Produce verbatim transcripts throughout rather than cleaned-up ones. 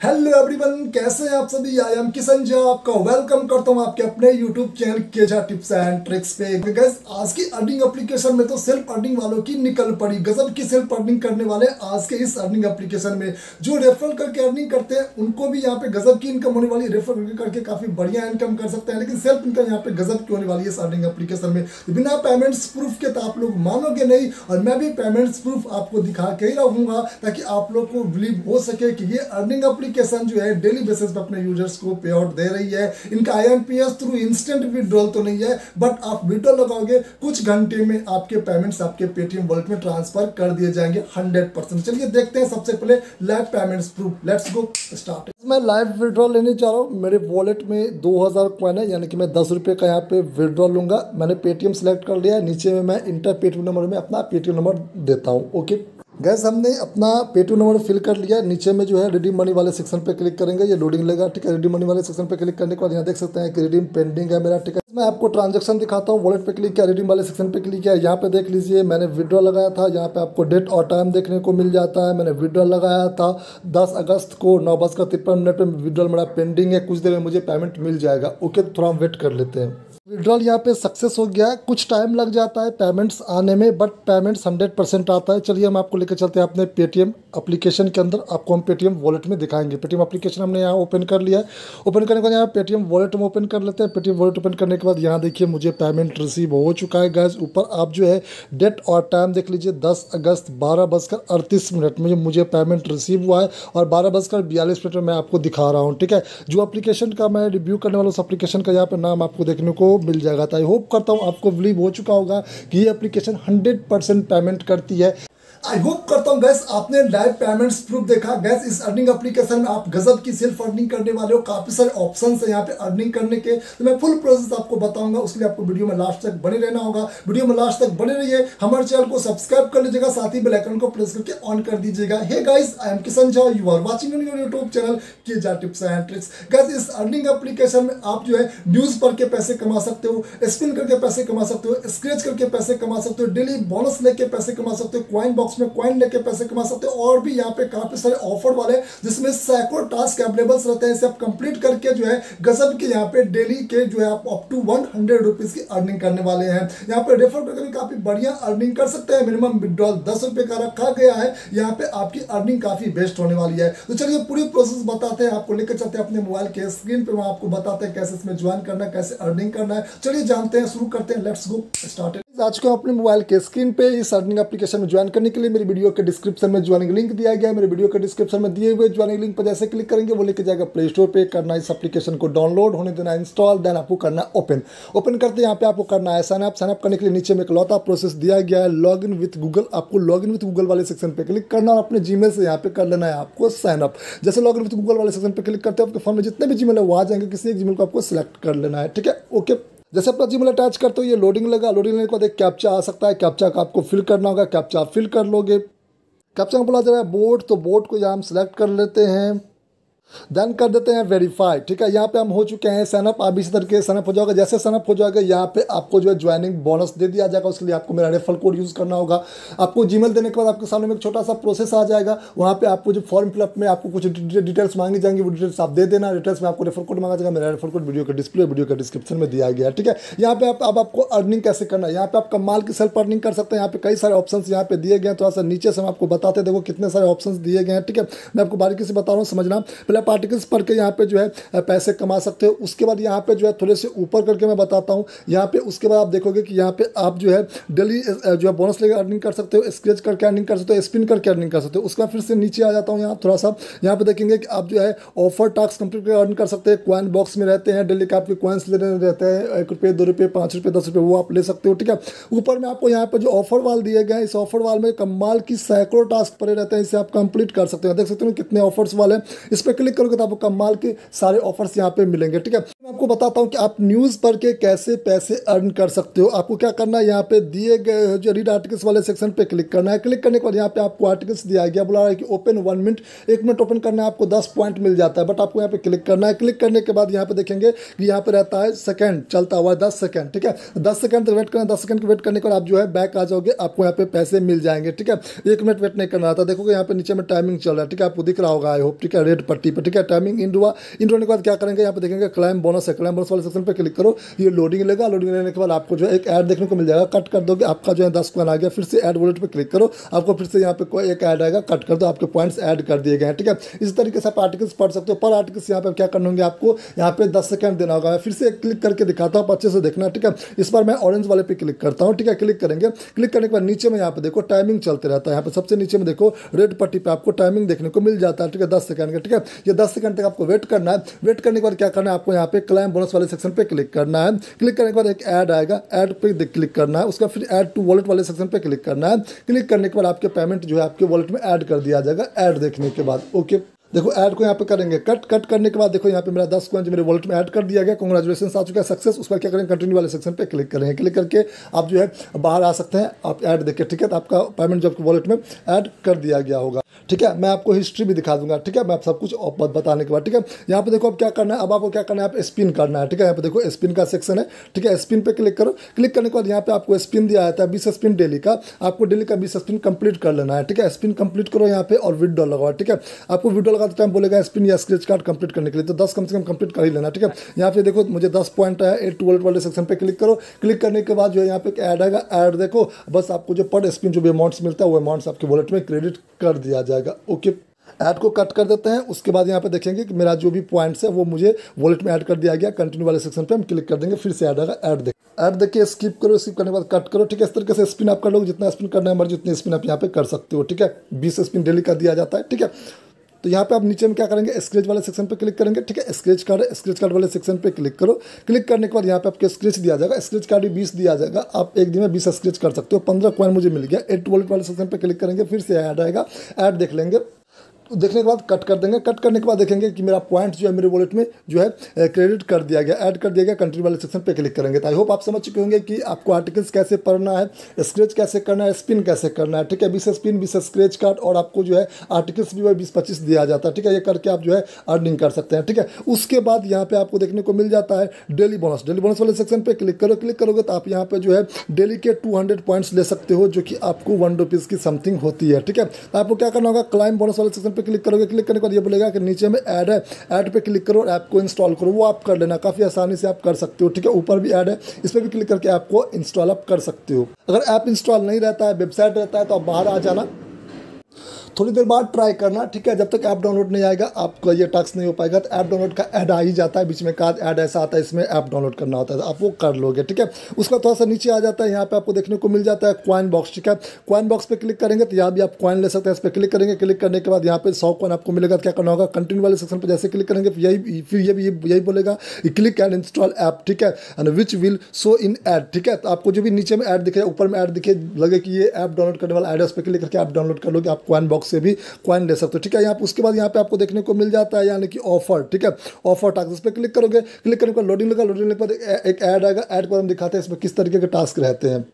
Hello everyone, कैसे हैं आप सभी। आई एम किशन झा, आपका वेलकम करता हूं आपके अपने YouTube channel K Jha tips and tricks पे। गाइस, आज की अर्निंग एप्लीकेशन में तो सेल्फ अर्निंग वालों की निकल पड़ी। गजब की सेल्फ अर्निंग करने वाले आज के इस अर्निंग एप्लीकेशन में जो रेफर करके अर्निंग करते हैं उनको भी यहाँ पे गजब की इनकम होने वाली। रेफर करके काफी बढ़िया इनकम कर सकते हैं, लेकिन सेल्फ इनकम यहाँ पे गजब की होने वाली है इस अर्निंग एप्लीकेशन में। बिना पेमेंट्स प्रूफ के तो आप लोग मानोगे नहीं, और मैं भी पेमेंट्स प्रूफ आपको दिखा के ही रहूंगा ताकि आप लोग को बिलीव हो सके कि ये अर्निंग एप्लीकेशन जो है डेली बेसिस पे अपने यूजर्स को पे आउट दे रही है। इनका I M P S through instant withdrawal तो नहीं है, बट आप विड्रॉल लगाओगे कुछ घंटे में आपके पेमेंट्स आपके पेटीएम वॉलेट में ट्रांसफर कर दिए जाएंगे हंड्रेड परसेंट। चलिए देखते हैं सबसे पहले live payments proof. Let's go start. मैं लाइव विड्रॉल लेने जा रहा हूँ। मेरे वॉलेट में दो हज़ार कॉइन है, यानी कि मैं दस रुपये का यहाँ पे विड्रॉल लूंगा। मैंने पेटीएम सेलेक्ट कर लिया है। नीचे में मैं इंटर पेटीएम नंबर में अपना पेटीएम नंबर देता हूँ। ओके गैस, हमने अपना पेटीएम नंबर फिल कर लिया। नीचे में जो है रिडीम मनी वाले सेक्शन पे क्लिक करेंगे, ये लोडिंग लेगा। ठीक है, रिडीम मनी वाले सेक्शन पे क्लिक करने के बाद यहाँ देख सकते हैं कि रिडीम पेंडिंग है मेरा। ठीक है, मैं आपको ट्रांजैक्शन दिखाता हूँ। वॉलेट पे क्लिक किया, रिडीम वाले सेक्शन पे क्लिक किया। यहाँ पे देख लीजिए मैंने विड्रॉ लगाया था। यहाँ पे आपको डेट और टाइम देखने को मिल जाता है। मैंने विड्रॉ लगाया था दस अगस्त को नौ बजकर तिरपन मिनट में। विड्रॉल मेरा पेंडिंग है, कुछ देर में मुझे पेमेंट मिल जाएगा। ओके, थोड़ा हम वेट कर लेते हैं। विड्रॉल यहाँ पे सक्सेस हो गया। कुछ टाइम लग जाता है पेमेंट्स आने में, बट पेमेंट्स हंड्रेड परसेंट आता है। चलिए हम आपको लेकर चलते हैं अपने पेटीएम एप्लीकेशन के अंदर। आपको हम पेटीएम वॉलेट में दिखाएंगे। पेटीएम एप्लीकेशन हमने यहाँ ओपन कर लिया है। ओपन करने के बाद यहाँ पेटीएम वॉलेट में ओपन कर लेते हैं। पेटीएम वॉलेट ओपन करने के बाद यहाँ देखिए मुझे पेमेंट रिसीव हो चुका है। गैस, ऊपर आप जो है डेट और टाइम देख लीजिए, दस अगस्त बारह बजकर अड़तीस मिनट में मुझे पेमेंट रिसीव हुआ है, और बारह बजकर बयालीस मिनट में मैं आपको दिखा रहा हूँ। ठीक है, जो एप्लीकेशन का मैं रिव्यू करने वाला उस एप्लीकेशन का यहाँ पर नाम आपको देखने को मिल जाएगा। आई होप करता हूं आपको बिलीव हो चुका होगा कि ये एप्लीकेशन हंड्रेड परसेंट पेमेंट करती है। आई होप करता हूँ गैस आपने लाइव पेमेंट्स प्रूफ देखा। गैस, इस अर्निंग एप्लीकेशन में आप गजब की सेल्फ अर्निंग करने वाले हो। काफी सारे ऑप्शंस है यहाँ पे अर्निंग करने के, तो मैं फुल प्रोसेस आपको बताऊंगा। उसके लिए आपको वीडियो में लास्ट तक बने रहना होगा। वीडियो में लास्ट तक बने रहिए। हमारे चैनल को सब्सक्राइब कर लीजिएगा, साथ ही बेल आइकन को प्रेस करके ऑन कर दीजिएगा। Hey guys, I am Kishan Jha, you are watching on your YouTube channel K Jha tips and tricks. Guys, इस अर्निंग एप्लीकेशन में आप जो है न्यूज पढ़ के पैसे कमा सकते हो, स्पिन करके पैसे कमा सकते हो, स्क्रैच करके पैसे कमा सकते हो, डेली बोनस लेके पैसे कमा सकते हो, कॉइन बॉक्स में कॉइन लेके पैसे कमा सकते हो, और भी यहाँ पे काफी सारे ऑफर वाले जिसमें सैकड़ों टास्क अवेलेबल रहते हैं। इसे आप कंप्लीट करके जो है गजब के यहाँ पे डेली के जो है आप up to one hundred rupees की अर्निंग करने वाले हैं। यहाँ पे रेफर करके भी काफी बढ़िया अर्निंग कर सकते हैं। मिनिमम विड्रॉल दस रुपए का रखा गया है। यहाँ पे आपकी अर्निंग काफी बेस्ट होने वाली है। तो चलिए पूरी प्रोसेस बताते हैं, आपको लेकर चलते हैं अपने मोबाइल के स्क्रीन पे। वहां आपको बताते हैं कैसे इसमें ज्वाइन करना है, कैसे अर्निंग करना है। चलिए जानते हैं, शुरू करते हैं। Let's go start. आज को अपने मोबाइल के स्क्रीन पे इस अर्निंग एप्लीकेशन में ज्वाइन करने के लिए मेरी वीडियो के डिस्क्रिप्शन में ज्वाइनिंग लिंक दिया गया है। मेरे वीडियो के डिस्क्रिप्शन में दिए हुए ज्वाइनिंग लिंक पर जैसे क्लिक करेंगे वो लेके जाएगा प्ले स्टोर पे। करना इस एप्लीकेशन को डाउनलोड होने देना इंस्टॉल, देन आपको करना ओपन। ओपन करते यहाँ पे आपको करना है साइन अप। साइन अप करने के लिए नीचे में इकलौता प्रोसेस दिया गया है, लॉग इन विथ गूगल। आपको लॉग इन विथ गूगल वाले सेक्शन पे क्लिक करना और अपने जीमेल से यहाँ पे कर लेना है आपको साइन अप। जैसे लॉग इन विथ गूगल वाले सेक्शन पे क्लिक करते हैं आपके फोन में जितने भी जीमेल है वो आ जाएंगे। किसी एक जीमेल को आपको सिलेक्ट कर लेना है। ठीक है, ओके। जैसे अपना जीमेल अटैच करते हो ये लोडिंग लगा। लोडिंग लेने के बाद एक कैप्चा आ सकता है। कैप्चा का आपको फिल करना होगा। कैप्चा फिल कर लोगे। कैप्चा में बोला जा रहा है बोर्ड, तो बोर्ड को यहाँ हम सिलेक्ट कर लेते हैं, देन कर देते हैं वेरीफाई। ठीक है, यहाँ पे हम हो चुके हैं साइनअप। आप इसी तरीके से साइनअप हो जाओगे। जैसे साइनअप हो जाएगा यहाँ पे आपको जो है ज्वाइनिंग बोनस दे दिया जाएगा। उसके लिए आपको मेरा रेफरल कोड यूज़ करना होगा। आपको जीमेल देने के बाद आपके सामने में एक छोटा सा प्रोसेस आ जाएगा। वहाँ पे आपको जो फॉर्म फिलअप में आपको कुछ डिटेल्स मांगी जाएंगी, वो डिटेल्स आप दे देना। डिटेल्स में आपको रेफरल कोड मांगा जाएगा। मेरा रेफरल कोड वीडियो का डिस्प्ले वीडियो का डिस्क्रिप्शन में दिया गया है। ठीक है, यहाँ पे आप अब आपको अर्निंग कैसे करना है। यहाँ पे आप कमाल की सेल्फ अर्निंग कर सकते हैं। यहाँ पे कई सारे ऑप्शन यहाँ पे दिए गए हैं। थोड़ा सा नीचे से हम आपको बताते देखो कितने सारे ऑप्शन दिए गए हैं। ठीक है, मैं आपको बारीकी से बता रहा हूँ, समझना। पहले पार्टिकल्स पढ़ के यहाँ पे जो है पैसे कमा सकते हो। उसके बाद यहाँ पे जो है थोड़े से ऊपर करके मैं बताता हूँ। यहाँ पे उसके बाद आप देखोगे कि यहाँ पे आप जो है डेली जो है बोनस लेकर अर्निंग कर सकते हो, स्क्रैच करके अर्निंग कर सकते हो, स्पिन करके अर्निंग कर सकते हो। उसके बाद फिर से नीचे आ जाता हूँ। यहाँ थोड़ा सा यहाँ पे देखेंगे कि आप जो है ऑफर टास्क कंप्लीट करके अर्न कर सकते हैं। कॉइन बॉक्स में रहते हैं, डेली के आपके कॉइन्स लेने रहते हैं, एक रुपये दो रुपये पाँच रुपये दस रुपये, वो आप ले सकते हो। ठीक है, ऊपर में आपको यहाँ पे जो ऑफर वाल दिए गए हैं, इस ऑफर वाल में कमाल की सैकड़ों टास्क पड़े रहते हैं। इसे आप कंप्लीट कर सकते हैं। देख सकते हो कितने ऑफर्स वाले। इस पर क्लिक करोगे तो आपको कमाल के सारे ऑफर्स यहाँ पे मिलेंगे। ठीक है, मैं आपको आपको बताता हूँ कि आप न्यूज़ पढ़ के कैसे पैसे अर्न कर सकते हो। आपको क्या करना है, यहाँ पे दिए गए जो रीड आर्टिकल्स वाले सेक्शन पे क्लिक करना है। क्लिक करने के बाद यहाँ पे आपको आर्टिकल्स दिया गया, बोला रहा है कि ओपन वन मिनट, एक मिनट ओपन करना है, आपको दस पॉइंट मिल जाता है। बट आपको यहाँ पे क्लिक करना है। क्लिक करने के बाद यहाँ पे देखेंगे कि यहाँ पे रहता है सेकंड चलता हुआ दस सेकंड, ठीक है। दस सेकंड तक वेट करना। दस सेकंड के वेट करने के बाद आप जो है बैक आ जाओगे, आपको यहाँ पे पैसे मिल जाएंगे, ठीक है। एक मिनट वेट नहीं करना था। देखोगे यहाँ पे नीचे में टाइमिंग चल रहा है, ठीक है, आपको दिख रहा होगा आई होप, ठीक है, रेड पट्टी पे, ठीक है। टाइमिंग इंड हुआ। इंड होने के बाद क्या करेंगे, यहाँ पे देखेंगे क्लाइम बोनस है। क्लाइम बोनस वाले सेक्शन पे क्लिक करो, ये लोडिंग लेगा। लोडिंग लेने के बाद आपको जो है एक ऐड देखने को मिल जाएगा, कट कर दोगे, आपका जो है दस कॉइन आ गया। फिर से ऐड वॉलेट पे क्लिक करो, आपको फिर से यहाँ पे कोई एक ऐड आएगा, कट कर दो, आपके पॉइंट्स ऐड कर दिए गए हैं, ठीक है। इस तरीके से आप आर्टिकल्स पढ़ सकते हो। पर आर्टिकल्स यहाँ पे क्या करना होंगे, आपको यहाँ पे दस सेकंड देना होगा। फिर से क्लिक करके दिखाता हूँ, अच्छे से देखना, ठीक है। इस बार मैं ऑरेंज वाले पे क्लिक करता हूँ, ठीक है। क्लिक करेंगे। क्लिक करने के बाद नीचे में यहाँ पे देखो टाइमिंग चलते रहता है। यहाँ पे सबसे नीचे में देखो रेड पट्टी पे आपको टाइमिंग देखने को मिल जाता है, ठीक है, दस सेकंड का, ठीक है। ये दस सेकंड तक आपको वेट करना है। वेट करने के बाद क्या करना है, आपको यहाँ पे क्लाइम बोनस वाले सेक्शन पे क्लिक करना है। क्लिक करने के बाद एक ऐड आएगा, ऐड पे क्लिक करना है। उसका फिर ऐड टू वॉलेट वाले सेक्शन पे क्लिक करना है। क्लिक करने के बाद आपके पेमेंट जो है आपके वॉलेट में ऐड कर दिया जाएगा, ऐड देखने के बाद। ओके, देखो ऐड को यहाँ पे करेंगे कट। कट करने के बाद देखो यहाँ पे मेरा दस कॉइन जो मेरे वॉलेट में ऐड कर दिया गया। कांग्रेचुलेशन आ चुका है, सक्सेस। उस पर क्या करेंगे, कंटिन्यू वाले सेक्शन पे क्लिक करेंगे। क्लिक करके आप जो है बाहर आ सकते हैं, आप ऐड देख के, ठीक है। तो आपका पेमेंट जो आपके वॉलेट में ऐड कर दिया गया होगा, ठीक है। मैं आपको हिस्ट्री भी दिखा दूंगा, ठीक है, मैं आप सब कुछ बताने के बाद, ठीक है। यहाँ पे देखो अब क्या करना है, अब आपको क्या करना है, आप स्पिन करना है, ठीक है। यहाँ पे देखो स्पिन का सेक्शन है, ठीक है। स्पिन पे क्लिक करो। क्लिक करने के बाद यहाँ पे आपको स्पिन दिया जाता है बीस स्पिन डेली का। आपको डेली का बीस स्पिन कंप्लीट कर लेना है, ठीक है। स्पिन कंप्लीट करो यहाँ पे और विड्रॉ लगाओ, ठीक है। आपको विड्रॉ लगाते टाइम बोलेगा स्पिन या स्क्रैच कार्ड कंप्लीट करने के लिए, तो दस कम से कम कंप्लीट कर ही लेना, ठीक है। यहाँ पे देखो मुझे दस पॉइंट है, एड टू वॉलेट वाले सेक्शन पे क्लिक करो। क्लिक करने के बाद जो है यहाँ पे ऐड आएगा, ऐड देखो, बस आपको जो पर स्पिन जो भी अमाउंट्स मिलता है वो अमाउंट्स आपके वॉलेट में क्रेडिट कर दिया जाएगा। ओके, ऐड को कट कर देते हैं। उसके बाद यहाँ पे देखेंगे कि मेरा जो भी पॉइंट्स है वो मुझे वॉलेट में ऐड कर दिया गया। कंटिन्यू वाले सेक्शन पे हम क्लिक कर देंगे, फिर से ऐड आएगा, ऐड देख ऐड देखिए, स्किप करो। स्किप करने के बाद कट करो, ठीक है। इस तरीके से स्पिन आप कर लो, जितना स्पिन करना है मर्जी उतनी स्पिन आप यहाँ पे कर सकते हो, ठीक है। बीस स्पिन डेली का दिया जाता है, ठीक है। तो यहाँ पे आप नीचे में क्या करेंगे, स्क्रैच वाले सेक्शन पे क्लिक करेंगे, ठीक है। स्क्रैच कार्ड स्क्रैच कार्ड वाले सेक्शन पे क्लिक करो। क्लिक करने के बाद यहाँ पे आपके स्क्रैच दिया जाएगा, स्क्रैच कार्ड भी बीस दिया जाएगा। आप एक दिन में बीस स्क्रैच कर सकते हो। पंद्रह कॉइन मुझे मिल गया। एड वॉलेट वाले सेक्शन पे क्लिक करेंगे, फिर से ऐड आएगा, ऐड देख लेंगे। देखने के बाद कट कर देंगे। कट करने के बाद देखेंगे कि मेरा पॉइंट जो है मेरे वॉलेट में जो है क्रेडिट कर दिया गया, ऐड कर दिया गया। कंट्री वाले सेक्शन पे क्लिक करेंगे। तो आई होप आप समझ चुके होंगे कि आपको आर्टिकल्स कैसे पढ़ना है, स्क्रैच कैसे करना है, स्पिन कैसे करना है, ठीक है। बीस स्पिन, बीस स्क्रैच कार्ड और आपको जो है आर्टिकल्स भी वही बीस पच्चीस दिया जाता है, ठीक है। ये करके आप जो है अर्निंग कर सकते हैं, ठीक है। उसके बाद यहाँ पे आपको देखने को मिल जाता है डेली बोनस। डेली बोनस वाले सेक्शन पे क्लिक करो। क्लिक करोगे तो आप यहाँ पे जो है डेली के टू हंड्रेड पॉइंट्स ले सकते हो, जो कि आपको वन रुपीज़ की समथिंग होती है, ठीक है। तो आपको क्या करना होगा, क्लाइम बोनस वाले सेक्शन पे क्लिक करोगे। क्लिक करने के बाद ये बोलेगा कि नीचे में ऐड है, ऐड पे क्लिक करो और ऐप को इंस्टॉल करो। वो आप कर लेना, काफ़ी आसानी से आप कर सकते हो, ठीक है। ऊपर भी ऐड है, इस पर भी क्लिक करके ऐप को इंस्टॉल आप कर सकते हो। अगर ऐप इंस्टॉल नहीं रहता है, वेबसाइट रहता है, तो आप बाहर आ जाना, थोड़ी देर बाद ट्राई करना, ठीक है। जब तक ऐप डाउनलोड नहीं आएगा आपका ये टास्क नहीं हो पाएगा। तो ऐप डाउनलोड का ऐड आ ही जाता है, बीच में का ऐड ऐसा आता है, इसमें ऐप डाउनलोड करना होता है, आप वो कर लोगे, ठीक है। उसका थोड़ा सा नीचे आ जाता है, यहाँ पे आपको देखने को मिल जाता है कॉइन बॉक्स, ठीक है। कॉइन बॉक्स पे क्लिक करेंगे तो यहाँ भी आप कॉइन ले सकते हैं। इस पर क्लिक करेंगे। क्लिक करने के बाद यहाँ पे सौ कॉइन आपको मिलेगा। क्या करना होगा, कंटिन्यू वाले सेक्शन पर जैसे क्लिक करेंगे यही फिर ये भी यही बोलेगा क्लिक एंड इंस्टॉल ऐप, ठीक है, and which will show in ad, ठीक है। तो आपको जो भी नीचे में ऐड दिखे, ऊपर में ऐड दिखे, लगे कि ये ऐप डाउनलोड करने वाला ऐड है, उस पर क्लिक करके आप डाउनलोड कर लोगे। आप कॉइन बॉक्स से भी कॉइन ले सकते हो, ठीक है। यहाँ उसके बाद यहाँ पे आपको देखने को मिल जाता है यानी कि ऑफर, ठीक है। ऑफर टास्क, इस पर क्लिक करोगे। क्लिक करने के बाद लोडिंग लगा, लोडिंग के बाद एक ऐड आएगा। ऐड पर हम दिखाते हैं इसमें किस तरीके के टास्क रहते हैं।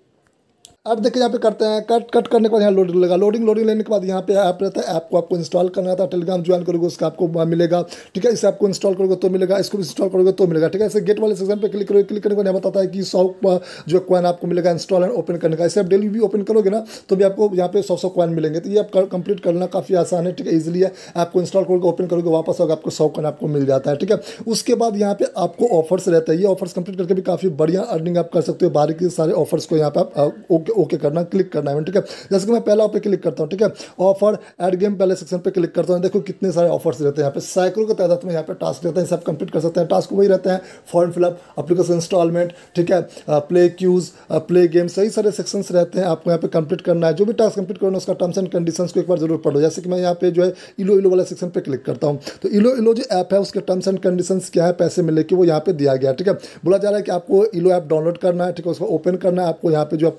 अब देखिए यहाँ पे करते हैं कट। कट करने के बाद यहाँ लोडिंग लगा। लोडिंग लोडिंग लेने के बाद यहाँ पे ऐप रहता है। ऐप को आपको इंस्टॉल करना रहता है। टेलीग्राम ज्वाइन करोगे उसका आपको मिलेगा, ठीक है। इसे आपको इंस्टॉल करोगे तो मिलेगा, इसको भी इंस्टॉल करोगे तो मिलेगा, ठीक है। इसे गेट वाले सेक्शन पे क्लिक करोगे। क्लिक करने के बाद यहाँ बताता है कि सौ जो कॉइन आपको मिलेगा इंस्टॉल एंड ओपन करने का। इसे आप डेली भी ओपन करोगे ना तो भी आपको यहाँ पे सौ सौ कॉइन मिलेंगे। तो ये आप कंप्लीट करना काफ़ी आसान है, ठीक है, ईजिली है। ऐप को इंस्टॉल करोगे, ओपन करोगे, वापस होगा आपको सौ कॉइन आपको मिल जाता है, ठीक है। उसके बाद यहाँ पे आपको ऑफर्स रहता है। ये ऑफर्स कंप्लीट करके भी काफ़ी बढ़िया अर्निंग आप कर सकते हो। बारी के सारे ऑफर्स को यहाँ पे आप ओके ओके करना, क्लिक करना है, ठीक है। जैसे कि मैं पहला पे क्लिक करता हूँ, ठीक है। ऑफर ऐड गेम पहले सेक्शन पे क्लिक करता हूँ। देखो कितने सारे ऑफर्स रहते हैं यहाँ पे, सैकड़ों की तादाद में यहाँ पे टास्क रहते हैं। सब कंप्लीट कर सकते हैं। टास्क वही रहते हैं, फॉर्म फिलअप, एप्लीकेशन इंस्टॉलमेंट, ठीक है, प्ले क्यूज, प्ले गेम, सही सारे सेक्शंस रहते हैं। आपको यहाँ पे कंप्लीट करना है। जो भी टास्क कंप्लीट करना है उसका टर्म्स एंड कंडीशंस को एक बार जरूर पढ़ो। जैसे कि मैं यहाँ पे जो है इलो इलो वाला सेक्शन पे क्लिक करता हूँ, तो इलो इलो जो ऐप है उसके टर्म्स एंड कंडीशंस क्या है, पैसे मिले कि वो यहाँ पे दिया गया, ठीक है। बोला जा रहा है कि आपको इलो ऐप डाउनलोड करना है, ठीक है, उसको ओपन करना है, आपको यहाँ पे जो है पॉइंट्स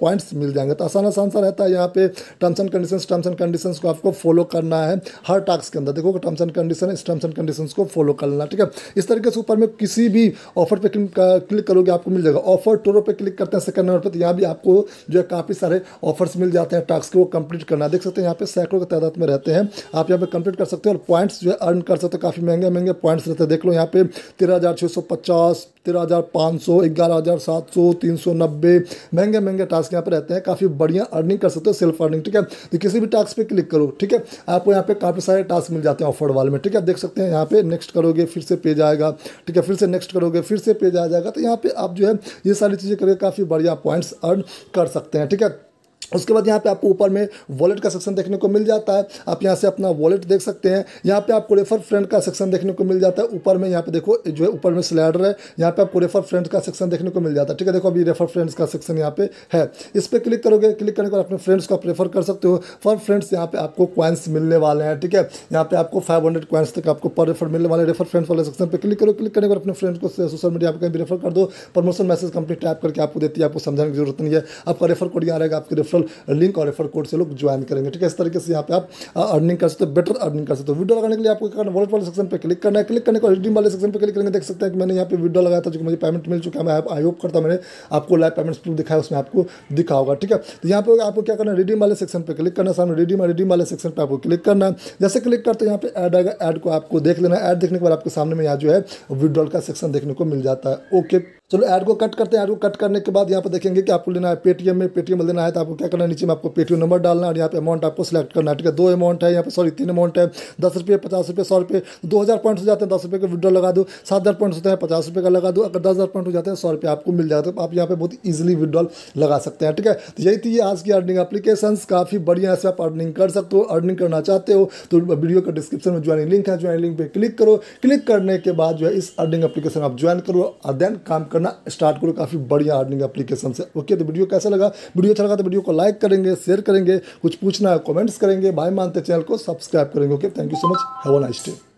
मिल जाएंगे। तो आसान आसान सा रहता है। यहाँ पे terms and conditions terms and conditions को आपको फॉलो करना है हर टास्क के अंदर। देखो टर्म्स एंड कंडीशन, इस टर्म्स एंड कंडीशंस को फॉलो कर लेना, ठीक है। इस तरीके से ऊपर में किसी भी ऑफर पे क्लिक करोगे आपको मिल जाएगा। ऑफर टूरो पे क्लिक करते हैं सेकंड नंबर पर, तो यहाँ भी आपको जो है काफ़ी सारे ऑफर्स मिल जाते हैं टास्क को कंप्लीट करना। देख सकते हैं यहाँ पे सैकड़ों की तादाद में रहते हैं, आप यहाँ पे कंप्लीट कर सकते हो और पॉइंट्स जो है अर्न कर सकते हो। काफ़ी महंगे महंगे पॉइंट्स रहते हैं। देख लो यहाँ पे तेरह हज़ार छः सौ पचास, तेरह हज़ार पाँच सौ, ग्यारह हज़ार सात सौ, तीन सौ नब्बे महंगे महंगे टास्क यहाँ पे रहते हैं। काफ़ी बढ़िया अर्निंग कर सकते हो, सेल्फ अर्निंग, ठीक है। तो किसी भी टास्क पे क्लिक करो, ठीक है, आपको यहाँ पे काफ़ी सारे टास्क मिल जाते हैं ऑफर वाले में, ठीक है। देख सकते हैं यहाँ पे नेक्स्ट करोगे फिर से पेज आएगा, ठीक है, फिर से नेक्स्ट करोगे फिर से पेज आ जाएगा। तो यहाँ पे आप जो है ये सारी चीज़ें करके काफ़ी बढ़िया पॉइंट्स अर्न कर सकते हैं, ठीक है। उसके बाद यहाँ पे आपको ऊपर में वॉलेट का सेक्शन देखने को मिल जाता है। आप यहाँ से अपना वॉलेट देख सकते हैं। यहाँ पे आपको रेफर फ्रेंड का सेक्शन देखने को मिल जाता है। ऊपर में यहाँ पे देखो जो है ऊपर में स्लाइडर है, यहाँ पे आपको रेफर फ्रेंड्स का सेक्शन देखने को मिल जाता है, ठीक है। देखो अभी रेफर फ्रेंड्स का सेक्शन यहाँ पे है, इस पर क्लिक करोगे, क्लिक करने के बाद अपने फ्रेंड्स को आप रेफर कर सकते हो। फॉर फ्रेंड्स यहाँ पे आपको क्वाइंस मिलने वाले हैं, ठीक है। यहाँ पे आपको फाइव हंड्रेड क्वाइंस तक आपको पर रेफर मिलने वाले। रेफर फ्रेंड्स वाले सेक्शन पर क्लिक करो, क्लिक करने के बाद अपने फ्रेंड्स को सोशल मीडिया पर कहीं भी रेफर कर दो। प्रमोशन मैसेज कंप्लीट टाइप करके आपको देती है, आपको समझाने की जरूरत नहीं है। आपका रेफर कोड यहाँ रहेगा, आपके रेफरल लिंक और रेफर कोड से लोग ज्वाइन करेंगे, ठीक है। इस तरीके से यहाँ पे आप अर्निंग कर सकते हो, बेटर अर्निंग कर सकते हो। वीडियो लगाने के लिए आपको क्या करना है, वॉलेट वाले सेक्शन पे क्लिक करना है। क्लिक करने के बाद रिडीम वाले सेक्शन पे क्लिक करेंगे। देख सकते हैं कि मैंने यहाँ पे वीडियो लगाया था जो मुझे पेमेंट मिल चुका है। मैं आई होप करता हूँ मैंने आपको लाइव पेमेंट प्रूफ दिखाया, उसमें आपको दिखा होगा, ठीक है। तो यहाँ पे आपको क्या करना है, रिडीम वाले सेक्शन पे क्लिक करना है। सामने रिडीम रिडीम वाले सेक्शन पे आपको क्लिक करना है। जैसे क्लिक करते हैं यहाँ पे ऐड आएगा, ऐड को आपको देख लेना है। ऐड देखने के बाद आपके सामने में यहाँ जो है विड्रॉल का सेक्शन देखने को मिल जाता है। ओके, चलो ऐड को कट करते हैं। ऐड को कट करने के बाद यहाँ पे देखेंगे कि आपको लेना है पेटीएम में। पेटीएम में लेना है तो आपको क्या करना है, नीचे में आपको पेटीएम नंबर डालना है और यहाँ पे अमाउंट आपको सिलेक्ट करना है, ठीक है। दो अमाउंट है यहाँ पे, सॉरी तीन अमाउंट है, दस रुपये, पचास रुपये, सौ रुपये। दो हज़ार पॉइंट्स हो जाते हैं, दस रुपये का विड्रॉल लगा दो। सात हज़ार पॉइंट्स होते हैं, पचास रुपये का लगा दो। अगर दस हज़ार पॉइंट हो जाते हैं, सौ रुपये आपको मिल जाता है। तो आप यहाँ पे बहुत ईजिली विड्रॉल लगा सकते हैं, ठीक है। तो यही थी आज की अर्निंग एप्लीकेशन, काफ़ी बढ़िया से आप अर्निंग कर सकते हो। अर्निंग करना चाहते हो तो वीडियो का डिस्क्रिप्शन में ज्वाइनिंग लिंक है, ज्वाइनिंग लिंक पे क्लिक करो। क्लिक करने के बाद जो है इस अर्निंग एप्लीकेशन आप ज्वाइन करो और देन काम करना स्टार्ट करो। काफ़ी बढ़िया अर्निंग एप्लीकेशन से। ओके, तो वीडियो कैसा लगा? वीडियो अच्छा लगा तो वीडियो को लाइक करेंगे, शेयर करेंगे, कुछ पूछना है कमेंट्स करेंगे, भाई मानते चैनल को सब्सक्राइब करेंगे। Okay, thank you so much, have a nice day.